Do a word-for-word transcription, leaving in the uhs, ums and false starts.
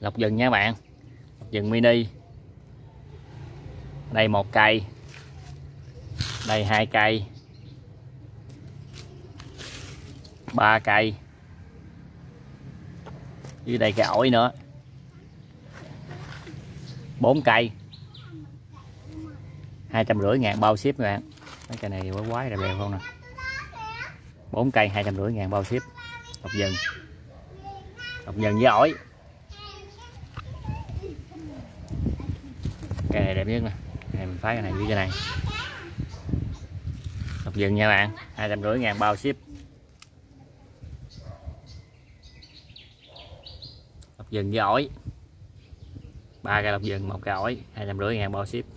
lộc vừng nha bạn, lộc vừng mini. Đây một cây, đây hai cây, ba cây, dưới đây cái ổi nữa, bốn cây, hai trăm rưỡi ngàn bao ship các bạn. Mấy cây này quái quái ra bèo không nè. Bốn cây hai trăm rưỡi ngàn bao ship. Lộc vừng, lộc vừng với ổi. Cây này đẹp nhất nè, này mình phái cái này với cái này. Lộc vừng nha bạn, hai trăm rưỡi ngàn bao ship. Lộc vừng với ổi, ba cây lộc vừng, một cây ổi, hai trăm rưỡi ngàn bao ship.